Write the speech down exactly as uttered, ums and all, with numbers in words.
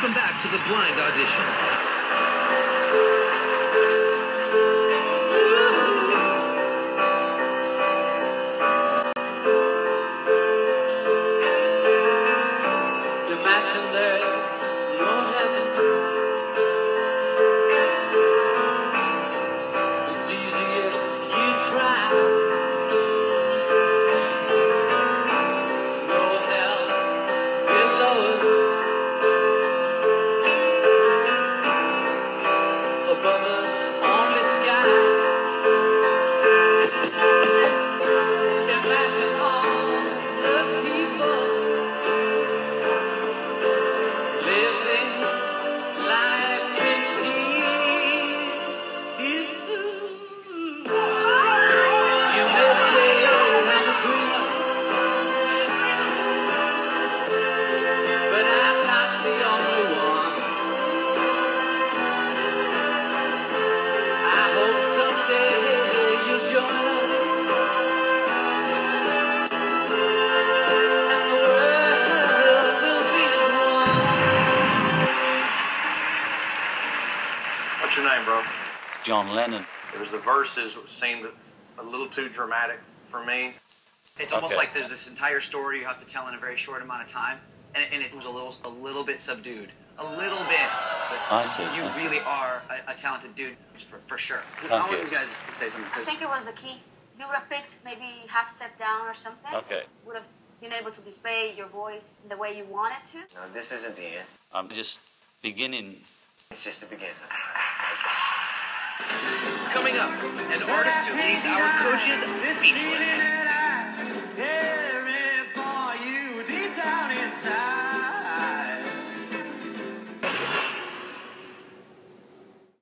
Welcome back to the Blind Auditions. What's your name, bro? John Lennon. It was the verses seemed a little too dramatic for me. It's almost Okay. like there's this entire story you have to tell in a very short amount of time, and, and it was a little, a little bit subdued, a little bit. But I see. you really are a, a talented dude, for, for sure. Thank I want you. you guys to say something. I think it was the key. If you would have picked maybe half step down or something, Okay. would have been able to display your voice the way you wanted to. No, this isn't the end. I'm just beginning. It's just the beginning. Coming up, an artist who leaves our coaches speechless. For you deep down inside.